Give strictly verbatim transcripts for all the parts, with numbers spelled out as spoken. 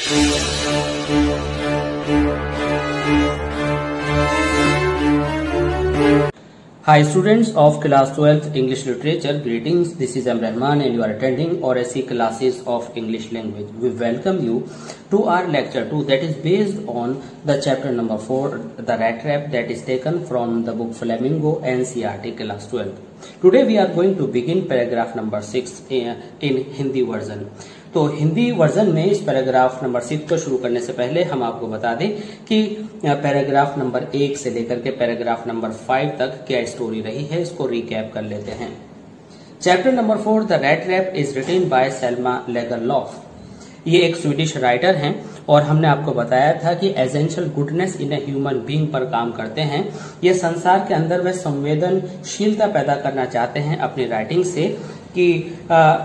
Hi students of class twelfth English Literature, greetings. This is M. Rahman and you are attending O R S C classes of English language. We welcome you to our lecture two that is based on the chapter number four, the rat trap, that is taken from the book Flamingo N C E R T class twelve. Today we are going to begin paragraph number six in, in Hindi version. तो Hindi version में इस paragraph number six को शुरू करने से पहले हम आपको बता दें कि पैराग्राफ नंबर एक से लेकर के पैराग्राफ नंबर फाइव तक क्या स्टोरी रही है, इसको रिकैप कर लेते हैं। Chapter number four, the rat trap, is written by Selma Lagerlöf. ये एक स्वीडिश राइटर हैं और हमने आपको बताया था कि essential goodness in a human being पर काम करते हैं। ये संसार के अंदर वे संवेदनशीलता पैदा करना चाहते हैं अपनी राइटिंग से कि आ,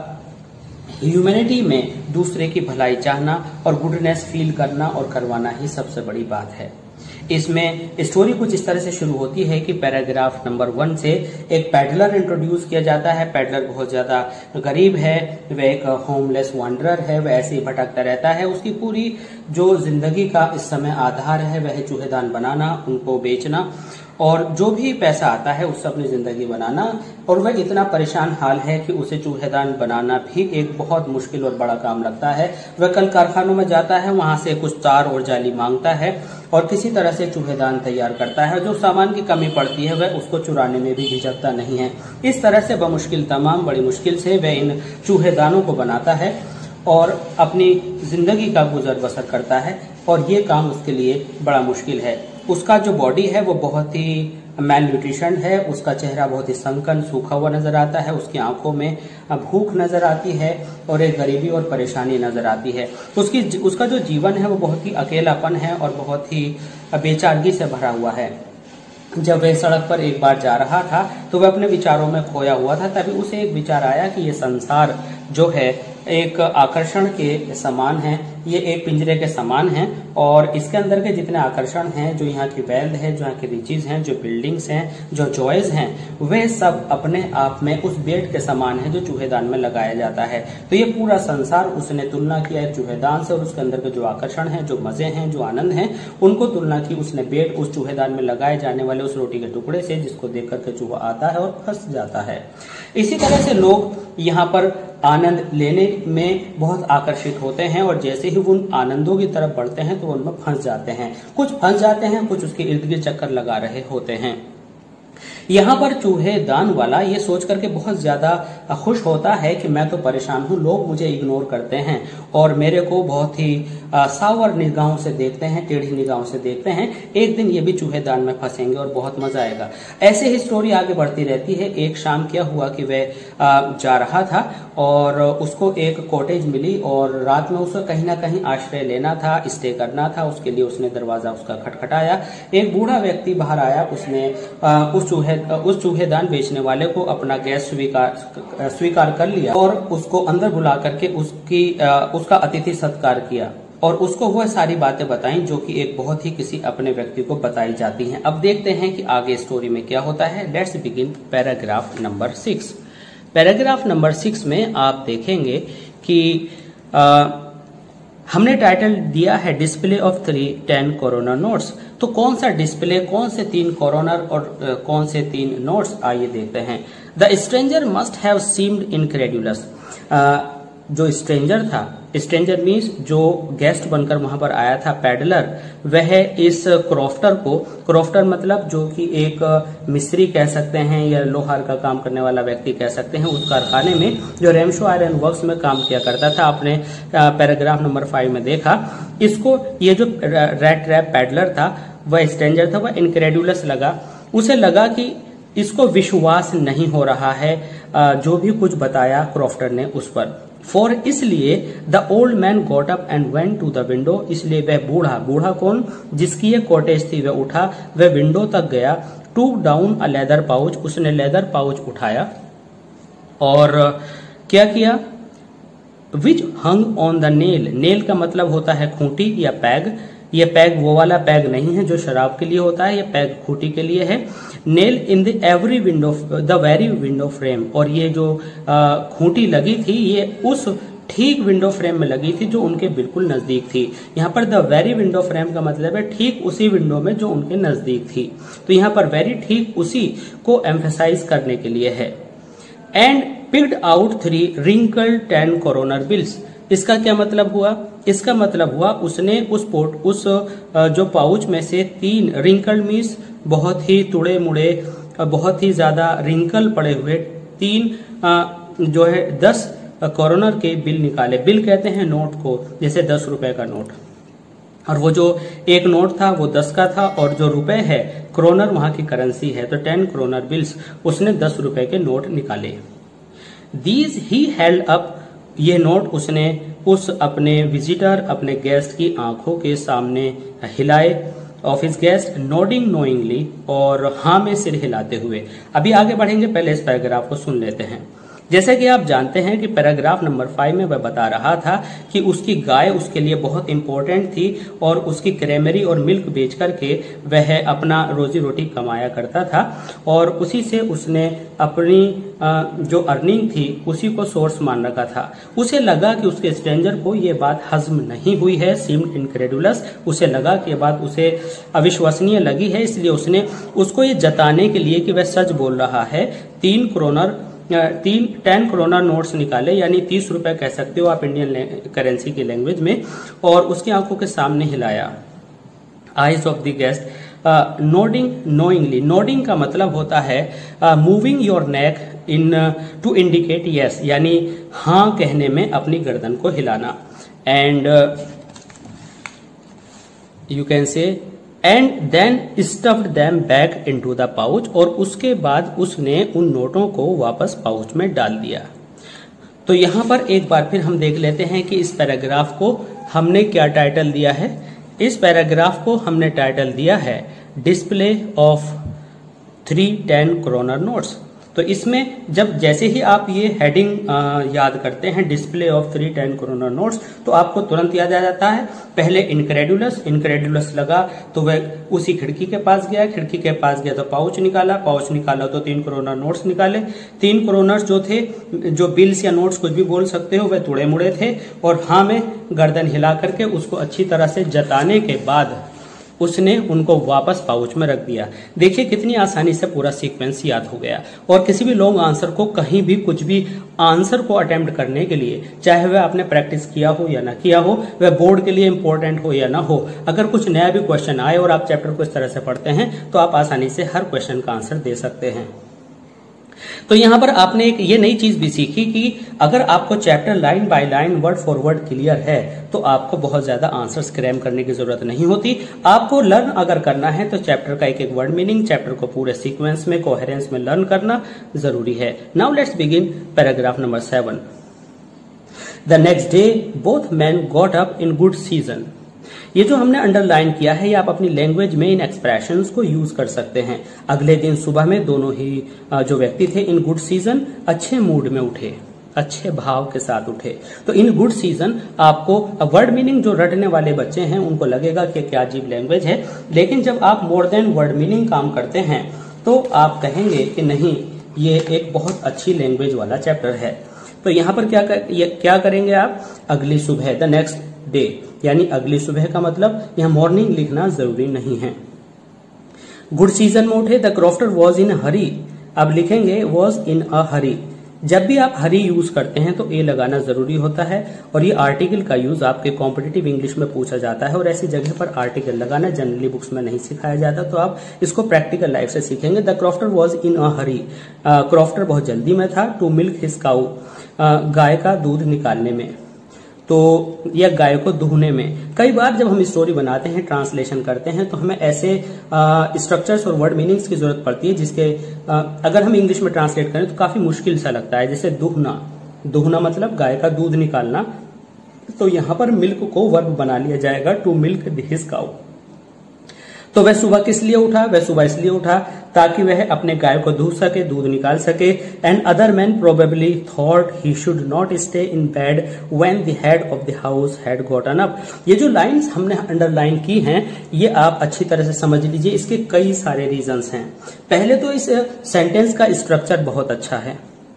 ह्यूमैनिटी में दूसरे की भलाई चाहना और गुडनेस फील करना और करवाना ही सबसे बड़ी बात है। इसमें स्टोरी कुछ इस तरह से शुरू होती है कि पैराग्राफ नंबर वन से एक पैडलर इंट्रोड्यूस किया जाता है। पैडलर बहुत ज्यादा गरीब है, वह एक होमलेस वांडरर है, वह ऐसे ही भटकता रहता है। उसकी पूरी जो जिंदगी का इस समय आधार है वह चूहेदान बनाना, उनको बेचना और जो भी पैसा आता है उससे अपनी जिंदगी बनाना। और वह इतना परेशान हाल है कि उसे चूहेदान बनाना भी एक बहुत मुश्किल और बड़ा काम लगता है। वह कल कारखानों में जाता है, वहां से कुछ तार और जाली मांगता है और किसी तरह से चूहेदान तैयार करता है। जो सामान की कमी पड़ती है वह उसको चुराने में भी झिझकता नहीं है। इस तरह से बमुश्किल तमाम बड़ी मुश्किल से वह इन चूहेदानों को बनाता है और अपनी जिंदगी का गुजर बसर करता है और ये काम उसके लिए बड़ा मुश्किल है। उसका जो बॉडी है वो बहुत ही मैल न्यूट्रिशन है, उसका चेहरा बहुत ही संकन सूखा हुआ नजर आता है, उसकी आंखों में भूख नजर आती है और एक गरीबी और परेशानी नजर आती है। उसकी उसका जो जीवन है वो बहुत ही अकेलापन है और बहुत ही बेचारगी से भरा हुआ है। जब वह सड़क पर एक बार जा रहा था तो वह अपने विचारों में खोया हुआ था। तभी उसे एक विचार आया कि ये संसार जो है एक आकर्षण के समान है, ये एक पिंजरे के समान है और इसके अंदर के जितने आकर्षण हैं, जो यहाँ की वेल्थ है, जो यहाँ की रिचीज हैं, जो बिल्डिंग्स हैं, जो जॉयज हैं, वे सब अपने आप में उस बेट के समान है जो चूहेदान में लगाया जाता है। तो ये पूरा संसार उसने तुलना किया है चूहेदान से और उसके अंदर के जो आकर्षण हैं, जो मजे हैं, जो आनंद हैं, उनको तुलना की उसने बेट उस चूहेदान में लगाए जाने वाले उस रोटी के टुकड़े से, जिसको देख करके चूहा आता है और फंस जाता है। इसी तरह से लोग यहाँ पर आनंद लेने में बहुत आकर्षित होते हैं और जैसे ही वो उन आनंदों की तरफ बढ़ते हैं तो उनमें फंस जाते हैं। कुछ फंस जाते हैं, कुछ उसके इर्द गिर्द चक्कर लगा रहे होते हैं। यहाँ पर चूहेदान वाला ये सोच करके बहुत ज्यादा खुश होता है कि मैं तो परेशान हूँ, लोग मुझे इग्नोर करते हैं और मेरे को बहुत ही सावर निगाहों से देखते हैं, टेढ़ी निगाहों से देखते हैं। एक दिन ये भी चूहेदान में फंसेंगे और बहुत मजा आएगा। ऐसे ही स्टोरी आगे बढ़ती रहती है। एक शाम क्या हुआ कि वह जा रहा था और उसको एक कॉटेज मिली और रात में उसको कहीं ना कहीं आश्रय लेना था, स्टे करना था। उसके लिए उसने दरवाजा उसका खटखटाया। एक बूढ़ा व्यक्ति बाहर आया। उसने उस चूहे उस चूहेदान बेचने वाले को अपना गैस स्वीकार स्वीकार कर लिया और उसको अंदर बुला करके उसकी उसका अतिथि सत्कार किया और उसको वह सारी बातें बताई जो कि एक बहुत ही किसी अपने व्यक्ति को बताई जाती हैं। अब देखते हैं कि आगे स्टोरी में क्या होता है। Let's begin paragraph number six. Paragraph number six में आप देखेंगे कि आ, हमने टाइटल दिया है display of three ten kronor notes. तो कौन सा डिस्प्ले, कौन से तीन कोरोनर और uh, कौन से तीन नोट्स, आइए देखते हैं। The stranger must have seemed incredulous. जो स्ट्रेंजर था, स्ट्रेंजर मीन्स जो गेस्ट बनकर वहां पर आया था, पैडलर, वह इस क्रॉफ्टर को, क्रॉफ्टर मतलब जो कि एक मिस्त्री कह सकते हैं या लोहार का काम करने वाला व्यक्ति कह सकते हैं, उस कारखाने में जो रेमशो आयरन वर्क्स में काम किया करता था। आपने पैराग्राफ नंबर फाइव में देखा। इसको ये जो रैट ट्रैप पैडलर था, वह स्ट्रेंजर था, वह इनक्रेडुलस लगा। उसे लगा कि इसको विश्वास नहीं हो रहा है जो भी कुछ बताया क्रॉफ्टर ने उस पर। फॉर इसलिए the old man got up and went to the window. इसलिए वह बूढ़ा, बूढ़ा कौन, जिसकी ये कॉटेज थी, वह उठा, वह विंडो तक गया। Took down a leather pouch. उसने लेदर पाउच उठाया और क्या किया, which hung on the nail. Nail का मतलब होता है खूंटी या पैग। ये पैग वो वाला पैग नहीं है जो शराब के लिए होता है, ये पैग खूंटी के लिए है। Nail in the every window, the very window frame. और ये जो खूंटी लगी थी ये उस ठीक विंडो फ्रेम में लगी थी जो उनके बिल्कुल नजदीक थी। यहाँ पर द वेरी विंडो फ्रेम का मतलब है ठीक उसी विंडो में जो उनके नजदीक थी। तो यहाँ पर वेरी ठीक उसी को एम्फेसाइज करने के लिए है। And picked out three wrinkle ten kronor bills. इसका क्या मतलब हुआ? इसका मतलब हुआ उसने उस पोर्ट उस जो पाउच में से तीन रिंकल मीन्स बहुत ही तुड़े मुड़े, बहुत ही ज्यादा रिंकल पड़े हुए तीन जो है दस कोरोनर के बिल निकाले। बिल कहते हैं नोट को, जैसे दस रुपए का नोट, और वो जो एक नोट था वो दस का था और जो रुपए है क्रोनर वहां की करेंसी है, तो टेन क्रोनर बिल्स उसने दस रुपए के नोट निकाले। दीज ही हेल्ड अप, ये नोट उसने उस अपने विजिटर अपने गेस्ट की आंखों के सामने हिलाए। ऑफिस गेस्ट नोडिंग नोइंगली, और हाँ में सिर हिलाते हुए। अभी आगे बढ़ेंगे, पहले इस पैराग्राफ को सुन लेते हैं। जैसे कि आप जानते हैं कि पैराग्राफ नंबर फाइव में वह बता रहा था कि उसकी गाय उसके लिए बहुत इंपॉर्टेंट थी और उसकी क्रेमरी और मिल्क बेच करके वह अपना रोजी रोटी कमाया करता था, और उसी से उसने अपनी जो अर्निंग थी उसी को सोर्स मान रखा था। उसे लगा कि उसके स्ट्रेंजर को ये बात हजम नहीं हुई है, सीम्ड इनक्रेडुलस, उसे लगा कि ये बात उसे अविश्वसनीय लगी है, इसलिए उसने उसको ये जताने के लिए कि वह सच बोल रहा है तीन क्रोनर तीन टेन क्रोनर नोट्स निकाले, यानी तीस रुपए कह सकते हो आप इंडियन करेंसी की लैंग्वेज में, और उसकी आंखों के सामने हिलाया। Eyes of the guest nodding knowingly. Nodding का मतलब होता है moving your neck in to indicate yes, यानी हाँ कहने में अपनी गर्दन को हिलाना। And you can say and then stuffed them back into the pouch, और उसके बाद उसने उन नोटों को वापस पाउच में डाल दिया। तो यहां पर एक बार फिर हम देख लेते हैं कि इस पैराग्राफ को हमने क्या टाइटल दिया है। इस पैराग्राफ को हमने टाइटल दिया है display of three ten kronor notes. तो इसमें जब जैसे ही आप ये हेडिंग आ, याद करते हैं display of three ten kronor notes, तो आपको तुरंत याद आ जाता है पहले इनक्रेडुलस। इनक्रेडुलस लगा तो वह उसी खिड़की के पास गया, खिड़की के पास गया तो पाउच निकाला, पाउच निकाला तो तीन क्रोनर नोट्स निकाले। तीन क्रोनर्स जो थे, जो बिल्स या नोट्स कुछ भी बोल सकते हो, वह तुड़े मुड़े थे, और हाँ में गर्दन हिला करके उसको अच्छी तरह से जताने के बाद उसने उनको वापस पाउच में रख दिया। देखिए कितनी आसानी से पूरा सीक्वेंस याद हो गया। और किसी भी लॉन्ग आंसर को, कहीं भी कुछ भी आंसर को अटेम्प्ट करने के लिए, चाहे वह आपने प्रैक्टिस किया हो या ना किया हो, वह बोर्ड के लिए इंपॉर्टेंट हो या ना हो, अगर कुछ नया भी क्वेश्चन आए और आप चैप्टर को इस तरह से पढ़ते हैं तो आप आसानी से हर क्वेश्चन का आंसर दे सकते हैं। तो यहाँ पर आपने एक ये नई चीज भी सीखी कि अगर आपको chapter line by line word for word clear है तो आपको बहुत ज्यादा आंसर्स क्रैम करने की जरूरत नहीं होती। आपको लर्न अगर करना है तो चैप्टर का एक एक वर्ड मीनिंग, चैप्टर को पूरे सीक्वेंस में, कोहेरेंस में लर्न करना जरूरी है। Now let's begin paragraph number seven. The next day both man got up in good season. ये जो हमने अंडरलाइन किया है, ये आप अपनी लैंग्वेज में इन एक्सप्रेशंस को यूज कर सकते हैं। अगले दिन सुबह में दोनों ही जो व्यक्ति थे इन गुड सीजन, अच्छे मूड में उठे, अच्छे भाव के साथ उठे। तो इन गुड सीजन आपको वर्ड मीनिंग, जो रटने वाले बच्चे हैं उनको लगेगा कि क्या अजीब लैंग्वेज है, लेकिन जब आप मोर देन वर्ड मीनिंग काम करते हैं तो आप कहेंगे कि नहीं, ये एक बहुत अच्छी लैंग्वेज वाला चैप्टर है। तो यहाँ पर क्या कर, ये, क्या करेंगे आप? अगली सुबह, द नेक्स्ट डे, यानी अगली सुबह का मतलब यहाँ मॉर्निंग लिखना जरूरी नहीं है। गुड सीजन में उठे। The crofter was in hurry, अब लिखेंगे वॉज इन अ हरी। जब भी आप हरी यूज करते हैं तो ए लगाना जरूरी होता है, और ये आर्टिकल का यूज आपके कॉम्पिटिटिव इंग्लिश में पूछा जाता है, और ऐसी जगह पर आर्टिकल लगाना जनरली बुक्स में नहीं सिखाया जाता, तो आप इसको प्रैक्टिकल लाइफ से सीखेंगे। The crofter was in a hurry, crofter बहुत जल्दी में था। टू मिल्क हिज काउ, गाय का दूध निकालने में, तो यह गाय को दुहने में। कई बार जब हम स्टोरी बनाते हैं, ट्रांसलेशन करते हैं, तो हमें ऐसे स्ट्रक्चर्स और वर्ड मीनिंग्स की जरूरत पड़ती है जिसके आ, अगर हम इंग्लिश में ट्रांसलेट करें तो काफी मुश्किल सा लगता है। जैसे दुहना, दुहना मतलब गाय का दूध निकालना, तो यहां पर मिल्क को वर्ब बना लिया जाएगा, टू मिल्क हिज काउ। तो वह सुबह किस लिए उठा? वह सुबह इसलिए उठा ताकि वह अपने गाय को दूह सके, दूध निकाल सके। And other man probably thought he should not stay in bed when the head of the house had gotten up. ये जो लाइंस हमने अंडरलाइन की हैं, ये आप अच्छी तरह से समझ लीजिए। इसके कई सारे रीजंस हैं। पहले तो इस सेंटेंस का स्ट्रक्चर बहुत अच्छा है।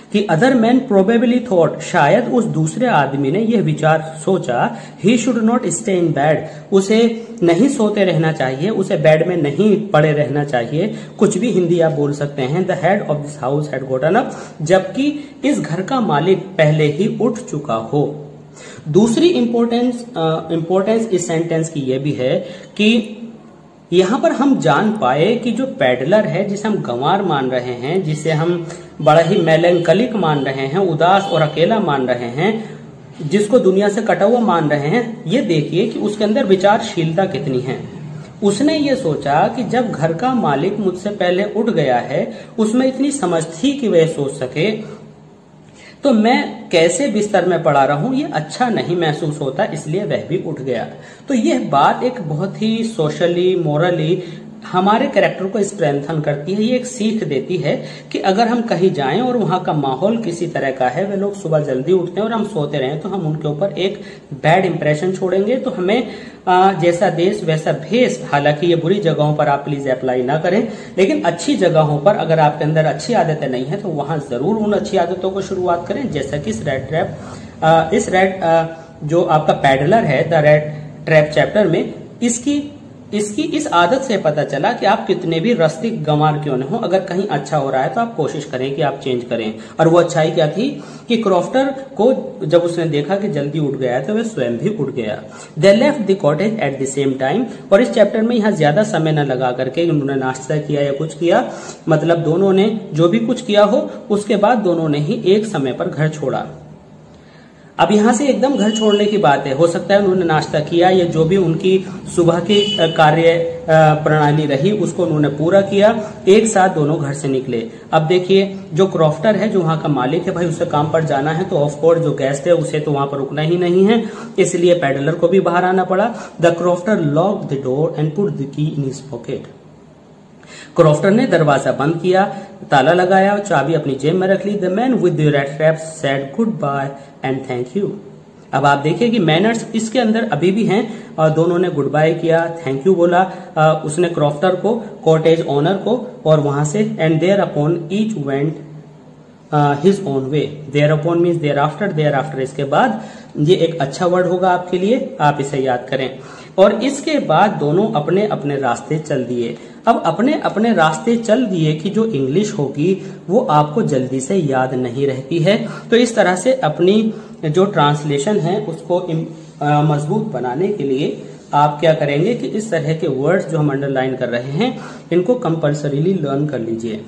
कि अदर मैन प्रोबेबली थॉट, शायद उस दूसरे आदमी ने यह विचार सोचा, he should not stay in bed, उसे नहीं सोते रहना चाहिए, उसे बेड में नहीं पड़े रहना चाहिए, कुछ भी हिंदी आप बोल सकते हैं। The head of this house had gotten up, जबकि इस घर का मालिक पहले ही उठ चुका हो। दूसरी इंपॉर्टेंस इंपॉर्टेंस इस सेंटेंस की यह भी है कि यहां पर हम जान पाए कि जो पैडलर है, जिसे हम गंवार मान रहे हैं, जिसे हम बड़ा ही मेलंकलिक मान रहे हैं, उदास और अकेला मान रहे हैं, जिसको दुनिया से कटा हुआ मान रहे हैं, ये देखिए कि उसके अंदर विचारशीलता कितनी है। उसने ये सोचा कि जब घर का मालिक मुझसे पहले उठ गया है, उसमें इतनी समझ थी कि वह सोच सके, तो मैं कैसे बिस्तर में पड़ा रहूं ये अच्छा नहीं महसूस होता, इसलिए वह भी उठ गया। तो यह बात एक बहुत ही सोशली, मोरली हमारे कैरेक्टर को स्ट्रेंथन करती है। ये एक सीख देती है कि अगर हम कहीं जाएं और वहां का माहौल किसी तरह का है, वे लोग सुबह जल्दी उठते हैं और हम सोते रहें, तो हम उनके ऊपर एक बैड इंप्रेशन छोड़ेंगे। तो हमें आ, जैसा देश वैसा भेष, हालांकि ये बुरी जगहों पर आप प्लीज अप्लाई ना करें, लेकिन अच्छी जगहों पर अगर आपके अंदर अच्छी आदतें नहीं है तो वहां जरूर उन अच्छी आदतों को शुरुआत करें। जैसा कि इस रेड ट्रैप इस रेड जो आपका पैडलर है द रेड ट्रैप चैप्टर में, इसकी इसकी इस आदत से पता चला कि आप कितने भी रस्तिक गंवार क्यों न हो, अगर कहीं अच्छा हो रहा है तो आप कोशिश करें कि आप चेंज करें। और वो अच्छाई क्या थी कि क्रॉफ्टर को जब उसने देखा कि जल्दी उठ गया है तो वह स्वयं भी उठ गया। They left the cottage at the same time, और इस चैप्टर में यहाँ ज्यादा समय न लगा करके उन्होंने नाश्ता किया या कुछ किया, मतलब दोनों ने जो भी कुछ किया हो उसके बाद दोनों ने ही एक समय पर घर छोड़ा। अब यहां से एकदम घर छोड़ने की बात है, हो सकता है उन्होंने नाश्ता किया या जो भी उनकी सुबह की कार्य प्रणाली रही उसको उन्होंने पूरा किया, एक साथ दोनों घर से निकले। अब देखिए जो क्रॉफ्टर है, जो वहां का मालिक है, भाई उसे काम पर जाना है, तो ऑफकोर्स जो गेस्ट है उसे तो वहां पर रुकना ही नहीं है, इसलिए पैडलर को भी बाहर आना पड़ा। The crofter lock the door and put the key in his pocket, crofter ने दरवाजा बंद किया, ताला लगाया और चाबी अपनी जेब में रख ली। The man with the red traps said goodbye and thank you. अब आप देखिए कि मैनर्स इसके अंदर अभी भी हैं, और दोनों ने गुड बाय किया, थैंक यू बोला, आ, उसने क्रॉफ्टर को, कॉटेज ओनर को, और वहां से and thereupon each went his own way. Thereupon means thereafter, thereafter इसके बाद, ये एक अच्छा वर्ड होगा आपके लिए, आप इसे याद करें। और इसके बाद दोनों अपने अपने रास्ते चल दिए। अब अपने अपने रास्ते चल दिए कि जो इंग्लिश होगी वो आपको जल्दी से याद नहीं रहती है, तो इस तरह से अपनी जो ट्रांसलेशन है उसको मजबूत बनाने के लिए आप क्या करेंगे कि इस तरह के वर्ड्स जो हम अंडरलाइन कर रहे हैं इनको कंपल्सरीली लर्न कर लीजिए।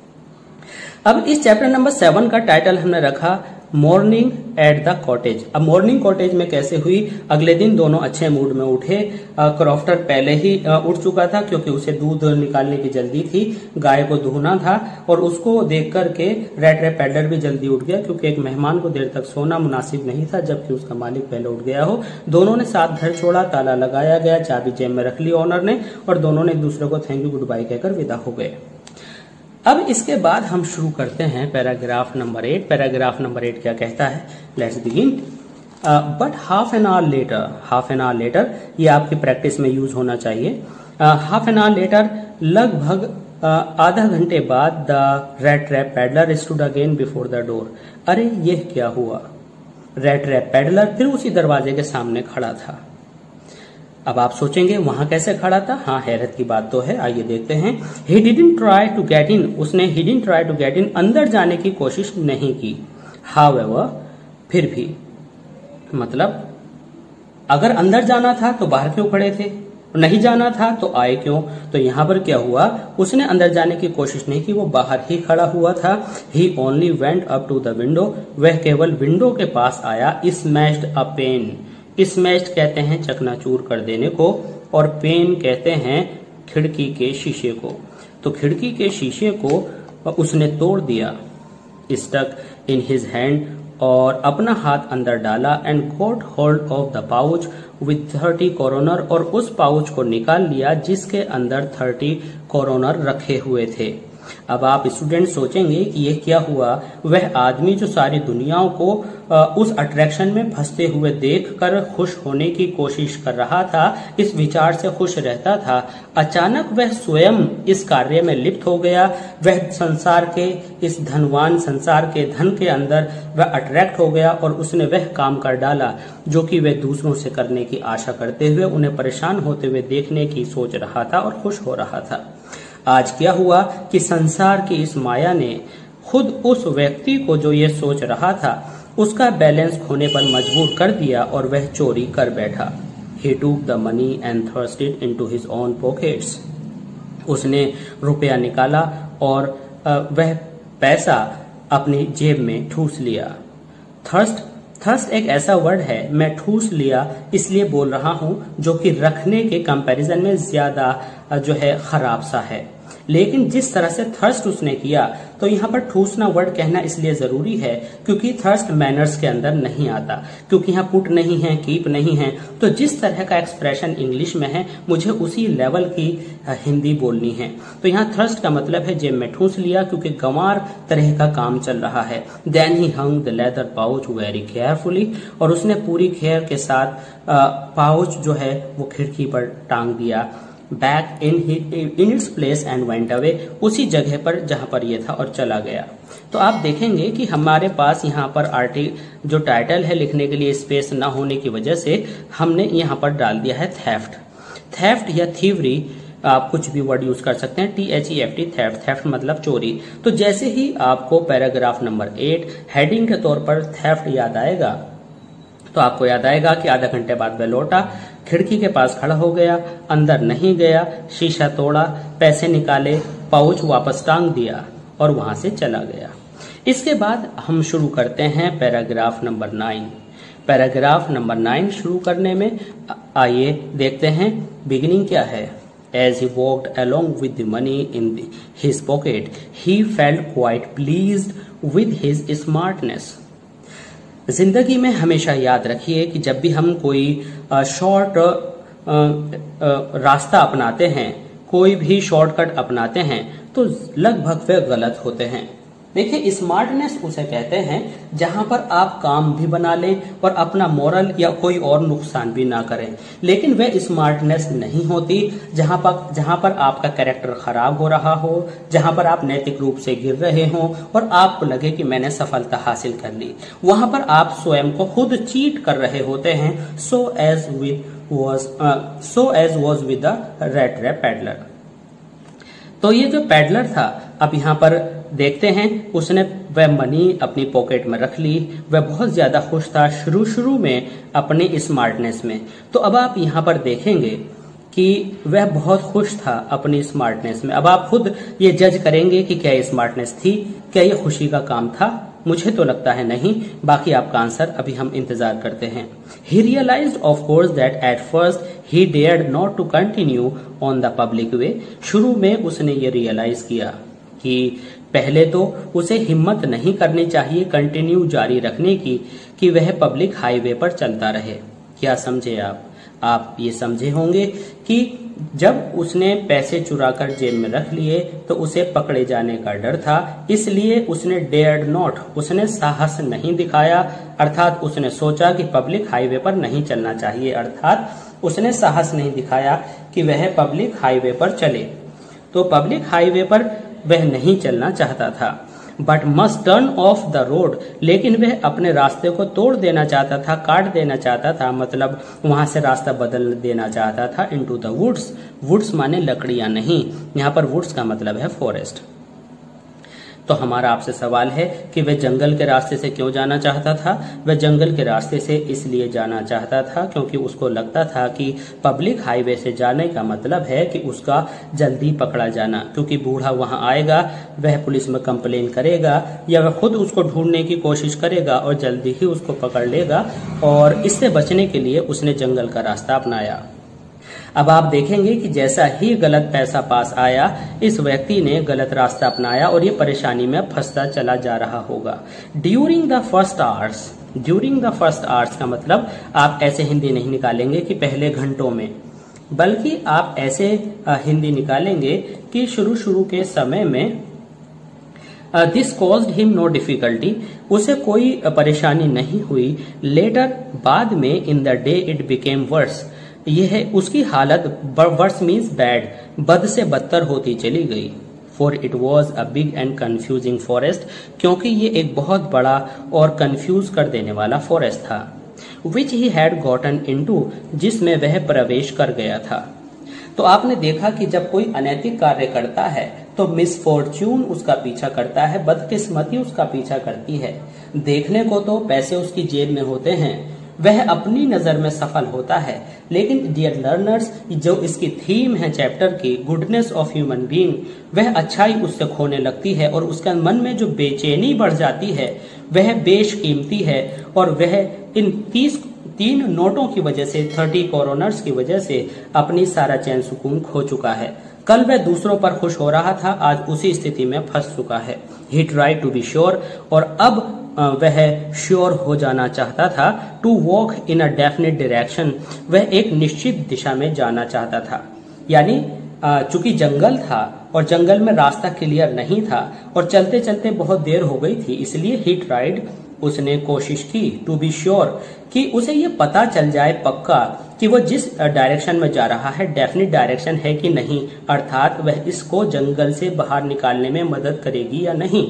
अब इस चैप्टर नंबर सेवन का टाइटल हमने रखा मॉर्निंग एट द कॉटेज। अब मॉर्निंग कॉटेज में कैसे हुई, अगले दिन दोनों अच्छे मूड में उठे। क्रॉफ्टर पहले ही उठ चुका था क्योंकि उसे दूध निकालने की जल्दी थी, गाय को दूहना था, और उसको देख करके रेड ट्रैप पैडलर भी जल्दी उठ गया क्योंकि एक मेहमान को देर तक सोना मुनासिब नहीं था जबकि उसका मालिक पहले उठ गया हो। दोनों ने साथ घर छोड़ा, ताला लगाया गया, चाबी जेब में रख ली ओनर ने, और दोनों ने एक दूसरे को थैंक यू गुड बाय कहकर विदा हो गए। अब इसके बाद हम शुरू करते हैं paragraph number eight. Paragraph number eight क्या कहता है, let's begin. But half an hour later, half an hour later ये आपकी प्रैक्टिस में यूज होना चाहिए। हाफ एन आवर लेटर, लगभग uh, आधा घंटे बाद, the red trap peddler stood again before the door. अरे यह क्या हुआ, रेड ट्रैप पैडलर फिर उसी दरवाजे के सामने खड़ा था। अब आप सोचेंगे वहां कैसे खड़ा था, हाँ हैरत की बात तो है, आइए देखते हैं। He didn't try to get in, उसने he didn't try to get in, अंदर जाने की कोशिश नहीं की। हाउएवर, फिर भी, मतलब अगर अंदर जाना था तो बाहर क्यों खड़े थे, नहीं जाना था तो आए क्यों। तो यहाँ पर क्या हुआ, उसने अंदर जाने की कोशिश नहीं की, वो बाहर ही खड़ा हुआ था। He only went up to the window, वह केवल विंडो के पास आया। स्मैश्ड अ पेन, स्मैश्ड कहते हैं चकनाचूर कर देने को, और पेन कहते हैं खिड़की के शीशे को। तो खिड़की के शीशे को उसने तोड़ दिया। स्टक इन हिज हैंड, और अपना हाथ अंदर डाला। And got hold of the pouch with thirty kronor, और उस पाउच को निकाल लिया जिसके अंदर थर्टी कोरोनर रखे हुए थे। अब आप स्टूडेंट सोचेंगे कि ये क्या हुआ, वह आदमी जो सारी दुनियाओं को उस अट्रैक्शन में फंसते हुए देखकर खुश होने की कोशिश कर रहा था, इस विचार से खुश रहता था, अचानक वह स्वयं इस कार्य में लिप्त हो गया। वह संसार के इस धनवान संसार के धन के अंदर वह अट्रैक्ट हो गया और उसने वह काम कर डाला जो कि वह दूसरों से करने की आशा करते हुए उन्हें परेशान होते हुए देखने की सोच रहा था और खुश हो रहा था। आज क्या हुआ कि संसार की इस माया ने खुद उस व्यक्ति को जो ये सोच रहा था उसका बैलेंस खोने पर मजबूर कर दिया और वह चोरी कर बैठा। He took the money and thrust it into his own pockets. उसने रुपया निकाला और वह पैसा अपनी जेब में ठूस लिया। थर्स्ट थर्स्ट एक ऐसा वर्ड है, मैं ठूस लिया इसलिए बोल रहा हूं, जो कि रखने के कंपैरिजन में ज्यादा जो है खराब सा है। लेकिन जिस तरह से थर्स्ट उसने किया, तो यहाँ पर ठूसना वर्ड कहना इसलिए जरूरी है क्योंकि थर्स्ट मैनर्स के अंदर नहीं आता, क्योंकि यहाँ पुट नहीं है, कीप नहीं है। तो जिस तरह का एक्सप्रेशन इंग्लिश में है मुझे उसी लेवल की हिंदी बोलनी है। तो यहाँ थर्स्ट का मतलब है जेब में ठूस लिया, क्योंकि गंवार तरह का काम चल रहा है। Then he hung the leather pouch very carefully, और उसने पूरी केयर के साथ पाउच जो है वो खिड़की पर टांग दिया। Back in in its place and went away, उसी जगह पर जहां पर ये था और चला गया। तो आप देखेंगे कि हमारे पास यहाँ पर आर्टी जो टाइटल है लिखने के लिए स्पेस ना होने की वजह से हमने यहाँ पर डाल दिया है थेफ्ट। थेफ्ट या थीवरी, आप कुछ भी वर्ड यूज कर सकते हैं, T H E F T, theft. Theft मतलब चोरी। तो जैसे ही आपको पैराग्राफ नंबर एट हेडिंग के तौर पर थेफ्ट याद आएगा, तो आपको याद आएगा कि आधा घंटे बाद वह लौटा, खिड़की के पास खड़ा हो गया, अंदर नहीं गया, शीशा तोड़ा, पैसे निकाले, पाउच वापस टांग दिया और वहां से चला गया। इसके बाद हम शुरू करते हैं paragraph number nine. Paragraph number nine शुरू करने में आइए देखते हैं बिगिनिंग क्या है। As he walked along with the money in the, his pocket, he felt quite pleased with his smartness. जिंदगी में हमेशा याद रखिए कि जब भी हम कोई शॉर्ट रास्ता अपनाते हैं, कोई भी शॉर्टकट अपनाते हैं, तो लगभग वे गलत होते हैं। देखिए, स्मार्टनेस उसे कहते हैं जहां पर आप काम भी बना लें और अपना मोरल या कोई और नुकसान भी ना करें। लेकिन वह स्मार्टनेस नहीं होती जहां पर जहां पर आपका कैरेक्टर खराब हो रहा हो, जहां पर आप नैतिक रूप से गिर रहे हो और आपको लगे कि मैंने सफलता हासिल कर ली। वहां पर आप स्वयं को खुद चीट कर रहे होते हैं। So as with was so as was with the red rep peddler. तो ये जो पैडलर था, अब यहाँ पर देखते हैं, उसने वह मनी अपनी पॉकेट में रख ली। वह बहुत ज्यादा खुश था शुरू शुरू में अपने स्मार्टनेस में। तो अब आप यहाँ पर देखेंगे कि वह बहुत खुश था अपनी स्मार्टनेस में। अब आप खुद ये जज करेंगे कि क्या ये स्मार्टनेस थी, क्या ये खुशी का काम था। मुझे तो लगता है नहीं, बाकी आपका आंसर अभी हम इंतजार करते हैं। He realized of course that at first he dared not to continue on the public way. शुरू में उसने ये रियलाइज किया कि पहले तो उसे हिम्मत नहीं करनी चाहिए कंटिन्यू जारी रखने की कि वह पब्लिक हाईवे पर चलता रहे। क्या समझे आप? आप ये समझे होंगे कि जब उसने पैसे चुराकर जेब में रख लिए तो उसे पकड़े जाने का डर था, इसलिए उसने डेयर्ड नॉट, उसने साहस नहीं दिखाया। अर्थात उसने सोचा कि पब्लिक हाईवे पर नहीं चलना चाहिए, अर्थात उसने साहस नहीं दिखाया कि वह पब्लिक हाईवे पर चले। तो पब्लिक हाईवे पर वह नहीं चलना चाहता था। But must turn off the road, लेकिन वह अपने रास्ते को तोड़ देना चाहता था, काट देना चाहता था, मतलब वहां से रास्ता बदल देना चाहता था। इनटू द वुड्स, वुड्स माने लकड़ियां नहीं, यहाँ पर वुड्स का मतलब है फॉरेस्ट। तो हमारा आपसे सवाल है कि वह जंगल के रास्ते से क्यों जाना चाहता था? वह जंगल के रास्ते से इसलिए जाना चाहता था क्योंकि उसको लगता था कि पब्लिक हाईवे से जाने का मतलब है कि उसका जल्दी पकड़ा जाना, क्योंकि बूढ़ा वहां आएगा, वह पुलिस में कंप्लेन करेगा या वह खुद उसको ढूंढने की कोशिश करेगा और जल्दी ही उसको पकड़ लेगा। और इससे बचने के लिए उसने जंगल का रास्ता अपनाया। अब आप देखेंगे कि जैसा ही गलत पैसा पास आया, इस व्यक्ति ने गलत रास्ता अपनाया और ये परेशानी में फंसता चला जा रहा होगा। During the first hours, during the first hours का मतलब आप ऐसे हिंदी नहीं निकालेंगे कि पहले घंटों में, बल्कि आप ऐसे हिंदी निकालेंगे कि शुरू शुरू के समय में this caused him no difficulty, उसे कोई परेशानी नहीं हुई। लेटर, बाद में, in the day it became worse, यह उसकी हालत वर्स मीन्स बैड, बद से बदतर होती चली गई। For it was a big and confusing forest, क्योंकि ये एक बहुत बड़ा और कंफ्यूज कर देने वाला फॉरेस्ट था। Which he had gotten into, जिसमें वह प्रवेश कर गया था। तो आपने देखा कि जब कोई अनैतिक कार्य करता है तो मिसफॉर्च्यून उसका पीछा करता है, बदकिस्मती उसका पीछा करती है। देखने को तो पैसे उसकी जेब में होते हैं, वह अपनी नजर में सफल होता है, लेकिन डियर लर्नर्स, जो इसकी थीम है चैप्टर की, गुडनेस ऑफ ह्यूमन बीइंग, वह अच्छाई उससे खोने लगती है और उसके मन में जो बेचैनी बढ़ जाती है वह बेशकीमती है। और वह इन तीस तीन नोटों की वजह से, थर्टी कोरोनर्स की वजह से अपनी सारा चैन सुकून खो चुका है। कल वह दूसरों पर खुश हो रहा था, आज उसी स्थिति में फंस चुका है। He tried to be sure, और अब वह श्योर हो जाना चाहता था। To walk in a definite direction, वह एक निश्चित दिशा में जाना चाहता था। यानी चूंकि जंगल था और जंगल में रास्ता क्लियर नहीं था और चलते चलते बहुत देर हो गई थी, इसलिए ही ट्राइड, उसने कोशिश की, टू बी श्योर, कि उसे ये पता चल जाए पक्का कि वो जिस डायरेक्शन में जा रहा है डेफिनेट डायरेक्शन है कि नहीं, अर्थात वह इसको जंगल से बाहर निकालने में मदद करेगी या नहीं।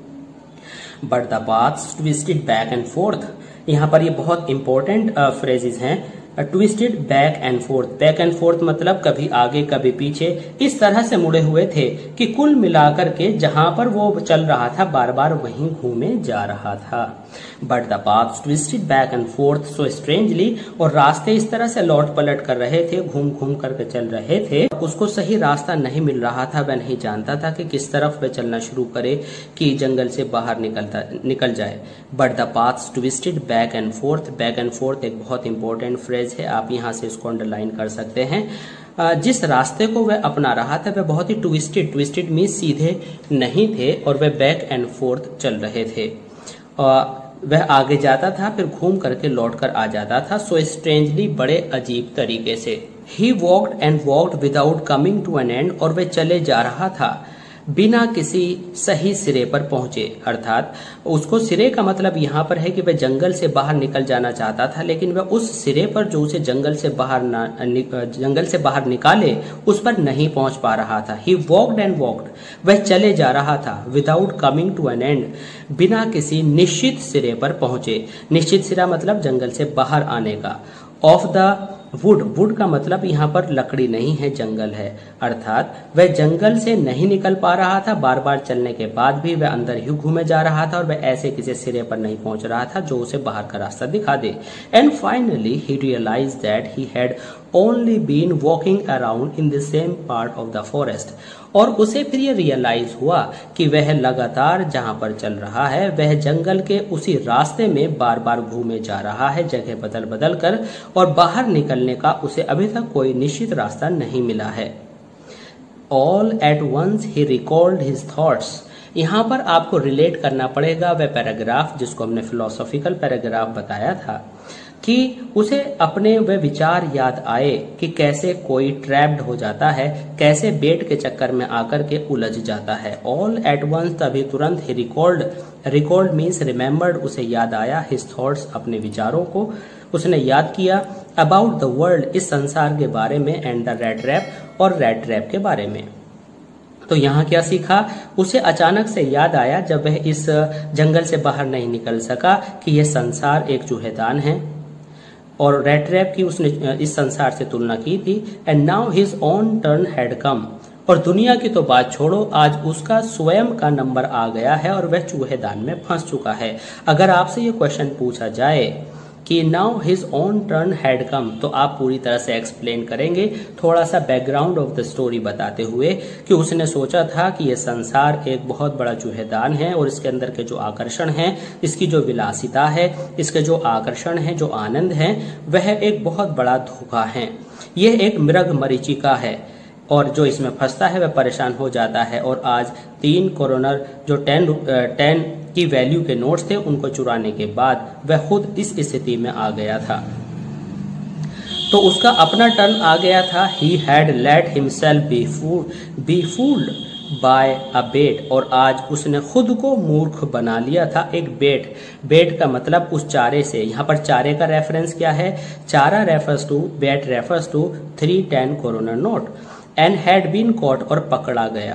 But the paths twisted back and forth, यहाँ पर ये बहुत इंपॉर्टेंट फ्रेजेस हैं। Twisted back and forth, back and forth मतलब कभी आगे कभी पीछे, इस तरह से मुड़े हुए थे कि कुल मिलाकर के जहां पर वो चल रहा था बार बार वहीं घूमे जा रहा था। But the paths twisted back and forth so strangely, और रास्ते इस तरह से लौट पलट कर रहे थे, घूम घूम करके चल रहे थे। उसको सही रास्ता नहीं मिल रहा था, वह नहीं जानता था कि किस तरफ वह चलना शुरू करे कि जंगल से बाहर निकलता निकल जाए। But the paths twisted back and forth, back and forth एक बहुत इंपॉर्टेंट फ्रेज है, आप यहाँ से इसको अंडरलाइन कर सकते हैं। जिस रास्ते को वह अपना रहा था वह बहुत ही ट्विस्टेड, ट्विस्टेड मींस सीधे नहीं थे, और वह बैक एंड फोर्थ चल रहे थे। वह आगे जाता था फिर घूम करके लौट कर आ जाता था, सो स्ट्रेंजली, बड़े अजीब तरीके से। He walked and walked without coming to an end, और वह चले जा रहा था बिना किसी सही सिरे पर पहुंचे, अर्थात उसको सिरे का मतलब यहाँ पर है कि वह जंगल से बाहर निकल जाना चाहता था, लेकिन वह उस सिरे पर जो उसे जंगल से बाहर ना, जंगल से बाहर निकाले उस पर नहीं पहुंच पा रहा था। ही वॉक्ड एंड वॉक्ड, वह चले जा रहा था, without coming to an end, बिना किसी निश्चित सिरे पर पहुंचे। निश्चित सिरा मतलब जंगल से बाहर आने का। ऑफ द वुड, वुड का मतलब यहाँ पर लकड़ी नहीं है, जंगल है, अर्थात वह जंगल से नहीं निकल पा रहा था, बार बार चलने के बाद भी वह अंदर ही घूमे जा रहा था और वह ऐसे किसी सिरे पर नहीं पहुंच रहा था जो उसे बाहर का रास्ता दिखा दे। And finally he realized that he had only been walking around in the same part of the forest, और उसे फिर यह रियलाइज हुआ कि वह लगातार जहां पर चल रहा है वह जंगल के उसी रास्ते में बार बार घूमे जा रहा है, जगह बदल बदल कर, और बाहर निकलने का उसे अभी तक कोई निश्चित रास्ता नहीं मिला है। All at once he recalled his thoughts, यहाँ पर आपको रिलेट करना पड़ेगा वह पैराग्राफ जिसको हमने फिलोसॉफिकल पैराग्राफ बताया था, कि उसे अपने वे विचार याद आए कि कैसे कोई ट्रैप्ड हो जाता है, कैसे बेट के चक्कर में आकर के उलझ जाता है। ऑल एट वंस, तभी तुरंत, he recalled, recalled means remembered, उसे याद आया, हिज थॉट्स, अपने विचारों को उसने याद किया, अबाउट द वर्ल्ड, इस संसार के बारे में, एंड द रैट रैप, और रैट रैप के बारे में। तो यहाँ क्या सीखा, उसे अचानक से याद आया जब वह इस जंगल से बाहर नहीं निकल सका कि यह संसार एक चूहेदान है, और रैट रैप की उसने इस संसार से तुलना की थी। And now his own turn had come, और दुनिया की तो बात छोड़ो, आज उसका स्वयं का नंबर आ गया है और वह चूहेदान में फंस चुका है। अगर आपसे ये क्वेश्चन पूछा जाए कि now his own turn had come, तो आप पूरी तरह से एक्सप्लेन करेंगे, थोड़ा सा बैकग्राउंड ऑफ द स्टोरी बताते हुए, कि उसने सोचा था कि यह संसार एक बहुत बड़ा चूहेदान है और इसके अंदर के जो आकर्षण हैं, इसकी जो विलासिता है, इसके जो आकर्षण है, जो आनंद है, वह एक बहुत बड़ा धोखा है। यह एक मृग मरीचिका है और जो इसमें फंसता है वह परेशान हो जाता है। और आज तीन कोरोनर जो टेन टेन की वैल्यू के नोट्स थे उनको चुराने के बाद वह खुद इस स्थिति में आ गया था, तो उसका अपना टर्न आ गया था। He had let himself be fooled be fooled by a bait, और आज उसने खुद को मूर्ख बना लिया था एक बेट। बेट का मतलब उस चारे से। यहाँ पर चारे का रेफरेंस क्या है? चारा refers to, bait refers to three ten kronor note, and had been caught, और पकड़ा गया।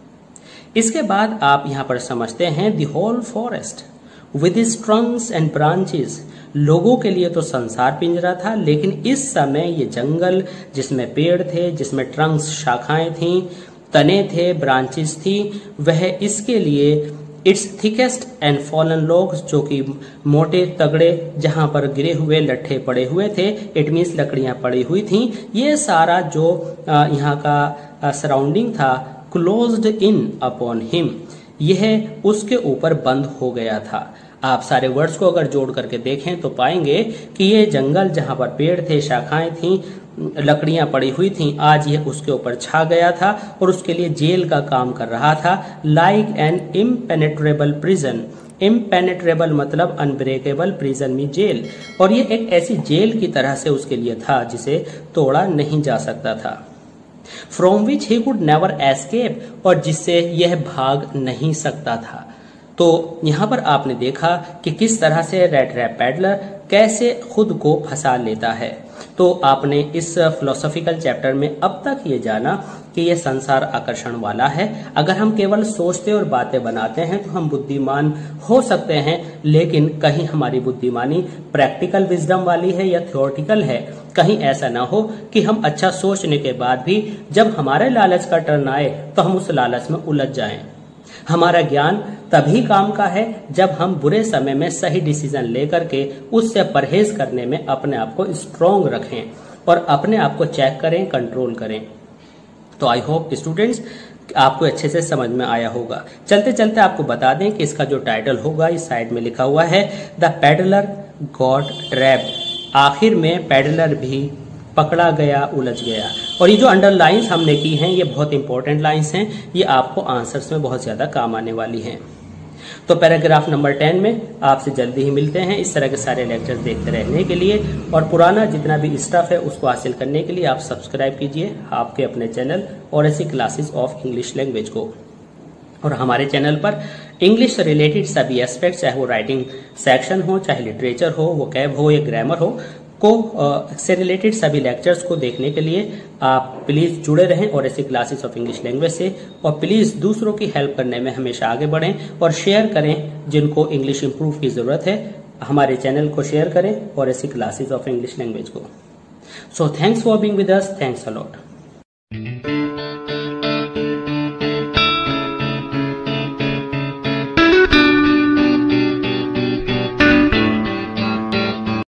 इसके बाद आप यहाँ पर समझते हैं the whole forest with its trunks and branches. लोगों के लिए तो संसार पिंजरा था, लेकिन इस समय ये जंगल जिसमें पेड़ थे, जिसमें ट्रंक्स शाखाएं थीं, तने थे, ब्रांचेस थी, वह इसके लिए its thickest and fallen logs, जो कि मोटे तगड़े जहां पर गिरे हुए लट्ठे पड़े हुए थे, इट मीन्स लकड़ियां पड़ी हुई थीं, ये सारा जो यहाँ का सराउंडिंग था, क्लोज्ड इन अपॉन हिम, यह उसके ऊपर बंद हो गया था। आप सारे वर्ड्स को अगर जोड़ करके देखें तो पाएंगे कि ये जंगल जहां पर पेड़ थे, शाखाएं थीं, लकड़ियां पड़ी हुई थीं, आज यह उसके ऊपर छा गया था और उसके लिए जेल का काम कर रहा था। Like an impenetrable prison, impenetrable मतलब अनब्रेकेबल, प्रिजन में जेल, और ये एक ऐसी जेल की तरह से उसके लिए था जिसे तोड़ा नहीं जा सकता था। From which he could never escape, और जिससे यह भाग नहीं सकता था। तो यहाँ पर आपने देखा कि किस तरह से रेड रैप पैडलर कैसे खुद को फंसा लेता है। तो आपने इस फिलोसॉफिकल चैप्टर में अब तक ये जाना कि यह संसार आकर्षण वाला है। अगर हम केवल सोचते और बातें बनाते हैं तो हम बुद्धिमान हो सकते हैं, लेकिन कहीं हमारी बुद्धिमानी प्रैक्टिकल विजडम वाली है या थ्योरेटिकल है। कहीं ऐसा ना हो कि हम अच्छा सोचने के बाद भी जब हमारे लालच का टर्न आए तो हम उस लालच में उलझ जाएं। हमारा ज्ञान तभी काम का है जब हम बुरे समय में सही डिसीजन लेकर के उससे परहेज करने में अपने आप को स्ट्रॉन्ग रखें और अपने आप को चेक करें, कंट्रोल करें। तो आई होप स्टूडेंट्स आपको अच्छे से समझ में आया होगा। चलते चलते आपको बता दें कि इसका जो टाइटल होगा इस साइड में लिखा हुआ है, द पैडलर गॉट ट्रैप्ड। आखिर में पैडलर भी पकड़ा गया, उलझ गया। और ये जो अंडरलाइंस हमने की हैं ये बहुत इंपॉर्टेंट लाइंस हैं, ये आपको आंसर्स में बहुत ज्यादा काम आने वाली हैं। तो पैराग्राफ नंबर टेन में आपसे जल्दी ही मिलते हैं। इस तरह के सारे लेक्चर्स देखते रहने के लिए और पुराना जितना भी स्टफ है उसको हासिल करने के लिए आप सब्सक्राइब कीजिए आपके अपने चैनल और ऐसी क्लासेस ऑफ इंग्लिश लैंग्वेज को। और हमारे चैनल पर इंग्लिश से रिलेटेड सभी एस्पेक्ट, चाहे वो राइटिंग सेक्शन हो, चाहे लिटरेचर हो, वोकैब हो या ग्रामर हो, को uh, से रिलेटेड सभी लेक्चर्स को देखने के लिए आप प्लीज जुड़े रहें और ऐसी क्लासेस ऑफ इंग्लिश लैंग्वेज से। और प्लीज दूसरों की हेल्प करने में हमेशा आगे बढ़ें और शेयर करें जिनको इंग्लिश इंप्रूव की जरूरत है। हमारे चैनल को शेयर करें और ऐसी क्लासेस ऑफ इंग्लिश लैंग्वेज को। So thanks for being with us, thanks a lot.